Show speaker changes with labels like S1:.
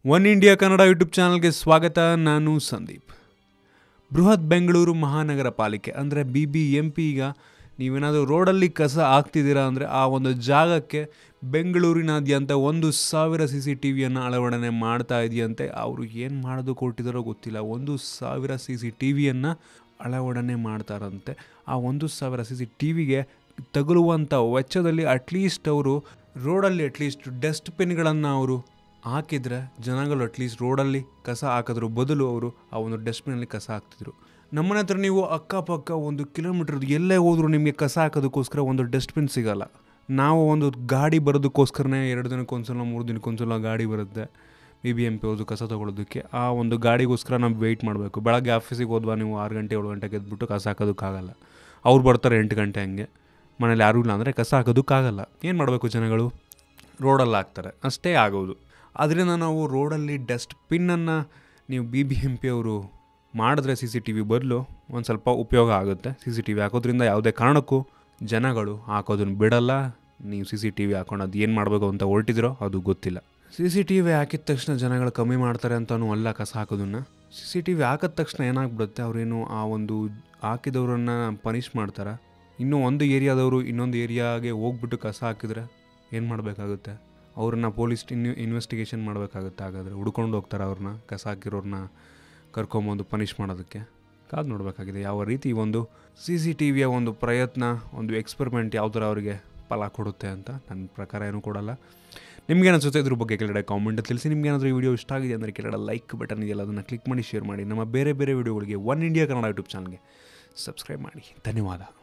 S1: One India Kannada YouTube ಚಾನಲ್ಗೆ ಸ್ವಾಗತ. ನಾನು ಸಂದೀಪ್. ಬೃಹತ್ ಬೆಂಗಳೂರು ಮಹಾನಗರ ಪಾಲಿಕೆ ಅಂದರೆ BBMP ಈಗ ನೀವೇನಾದರೂ ರೋಡಲ್ಲಿ ಕಸ ಹಾಕ್ತಿದ್ದೀರಾ ಅಂದರೆ ಆ ಒಂದು ಜಾಗಕ್ಕೆ ಬೆಂಗಳೂರಿನಾದ್ಯಂತ 1,000 CCTVಯನ್ನು ಅಳವಡನೆ ಮಾಡ್ತಾ ಇದೆಯಂತೆ. ಅವರು ಏನು ಮಾಡೋದು ಕೊಟ್ಟಿದ್ದಾರೋ ಗೊತ್ತಿಲ್ಲ. 1,000 CCTVಯನ್ನು ಅಳವಡನೆ ಮಾಡ್ತಾರಂತೆ. ಆ 1,000 CCTVಗೆ ತಗುಲುವಂಥ ವೆಚ್ಚದಲ್ಲಿ ಅಟ್ಲೀಸ್ಟ್ ಅವರು ರೋಡಲ್ಲಿ ಅಟ್ಲೀಸ್ಟ್ ಡಸ್ಟ್ಬಿನ್ಗಳನ್ನು ಅವರು ಹಾಕಿದರೆ ಜನಗಳು ಅಟ್ಲೀಸ್ಟ್ ರೋಡಲ್ಲಿ ಕಸ ಹಾಕೋದ್ರ ಬದಲು ಅವರು ಆ ಒಂದು ಡಸ್ಟ್ಬಿನಲ್ಲಿ ಕಸ ಹಾಕ್ತಿದ್ರು. ನಮ್ಮನೆ ಹತ್ರ ನೀವು ಅಕ್ಕಪಕ್ಕ 1 ಕಿಲೋಮೀಟ್ರ್ ಎಲ್ಲೇ ಹೋದರೂ ನಿಮಗೆ ಕಸ ಹಾಕೋದಕ್ಕೋಸ್ಕರ ಒಂದು ಡಸ್ಟ್ಬಿನ್ ಸಿಗೋಲ್ಲ. ನಾವು ಒಂದು ಗಾಡಿ ಬರೋದಕ್ಕೋಸ್ಕರನೇ 2 ದಿನಕ್ಕೊಂದ್ಸಲ 3 ದಿನಕ್ಕೊಂದ್ಸಲ ಗಾಡಿ ಬರುತ್ತೆ BBMP ಹೋದು ಕಸ ತೊಗೊಳೋದಕ್ಕೆ. ಆ ಒಂದು ಗಾಡಿಗೋಸ್ಕರ ನಾವು ವೆಯ್ಟ್ ಮಾಡಬೇಕು. ಬೆಳಗ್ಗೆ ಆಫೀಸಿಗೆ ಹೋದ್ವಾ ನೀವು 6 ಗಂಟೆ 7 ಗಂಟೆಗೆ ಎದ್ಬಿಟ್ಟು ಕಸ ಹಾಕೋದಕ್ಕಾಗಲ್ಲ. ಅವ್ರು ಬರ್ತಾರೆ 8 ಗಂಟೆ ಹಂಗೆ. ಮನೇಲಿ ಯಾರೂ ಇಲ್ಲ ಅಂದರೆ ಕಸ ಹಾಕೋದಕ್ಕಾಗಲ್ಲ. ಏನು ಮಾಡಬೇಕು ಜನಗಳು? ರೋಡಲ್ಲಿ ಹಾಕ್ತಾರೆ, ಅಷ್ಟೇ ಆಗೋದು. ಅದರಿಂದ ನಾವು ರೋಡಲ್ಲಿ ಡಸ್ಟ್ಬಿನ್ನನ್ನು ನೀವು BBMP ಅವರು ಮಾಡಿದ್ರೆ CCTV ಬದಲು ಒಂದು ಸ್ವಲ್ಪ ಉಪಯೋಗ ಆಗುತ್ತೆ. CCTV ಹಾಕೋದ್ರಿಂದ ಯಾವುದೇ ಕಾರಣಕ್ಕೂ ಜನಗಳು ಹಾಕೋದನ್ನು ಬಿಡಲ್ಲ. ನೀವು CCTV ಹಾಕೊಂಡು ಅದು ಏನು ಮಾಡಬೇಕು ಅಂತ ಹೊರಟಿದ್ರೋ ಅದು ಗೊತ್ತಿಲ್ಲ. CCTV ಹಾಕಿದ ತಕ್ಷಣ ಜನಗಳು ಕಮ್ಮಿ ಮಾಡ್ತಾರೆ ಅಂತಲೂ ಅಲ್ಲ ಕಸ ಹಾಕೋದನ್ನು. CCTV ಹಾಕಿದ ತಕ್ಷಣ ಏನಾಗ್ಬಿಡುತ್ತೆ, ಅವರೇನು ಆ ಒಂದು ಹಾಕಿದವರನ್ನು ಪನಿಷ್ ಮಾಡ್ತಾರೆ. ಇನ್ನೂ ಒಂದು ಏರಿಯಾದವರು ಇನ್ನೊಂದು ಏರಿಯಾಗೆ ಹೋಗ್ಬಿಟ್ಟು ಕಸ ಹಾಕಿದ್ರೆ ಏನು ಮಾಡಬೇಕಾಗುತ್ತೆ? ಅವ್ರನ್ನ ಪೊಲೀಸ್ ಇನ್ವೆಸ್ಟಿಗೇಷನ್ ಮಾಡಬೇಕಾಗುತ್ತೆ. ಹಾಗಾದರೆ ಹುಡ್ಕೊಂಡು ಹೋಗ್ತಾರೆ ಅವ್ರನ್ನ, ಕಸ ಹಾಕಿರೋರನ್ನ ಕರ್ಕೊಂಬಂದು ಪನಿಷ್ ಮಾಡೋದಕ್ಕೆ. ಕಾದು ನೋಡಬೇಕಾಗಿದೆ ಯಾವ ರೀತಿ ಒಂದು CCTVಯ ಒಂದು ಪ್ರಯತ್ನ, ಒಂದು ಎಕ್ಸ್ಪೆರಿಮೆಂಟ್ ಯಾವ ಥರ ಅವರಿಗೆ ಫಲ ಕೊಡುತ್ತೆ ಅಂತ. ನನ್ನ ಪ್ರಕಾರ ಏನೂ ಕೊಡಲ್ಲ. ನಿಮ್ಗೇನು ಅನಿಸುತ್ತೆ ಇದ್ರ ಬಗ್ಗೆ ಕೆಳಗಡೆ ಕಾಮೆಂಟ್ ತಿಳಿಸಿ. ನಿಮ್ಗೇನಾದರೂ ಈ ವಿಡಿಯೋ ಇಷ್ಟ ಆಗಿದೆ ಅಂದರೆ ಕೆಳಗಡೆ ಲೈಕ್ ಬಟನ್ ಇದೆಯಲ್ಲ, ಅದನ್ನು ಕ್ಲಿಕ್ ಮಾಡಿ ಶೇರ್ ಮಾಡಿ. ನಮ್ಮ ಬೇರೆ ಬೇರೆ ವಿಡಿಯೋಗಳಿಗೆ ಒನ್ ಇಂಡಿಯಾ ಕನ್ನಡ ಯೂಟ್ಯೂಬ್ ಚಾನಲ್ಗೆ ಸಬ್ಸ್ಕ್ರೈಬ್ ಮಾಡಿ. ಧನ್ಯವಾದ.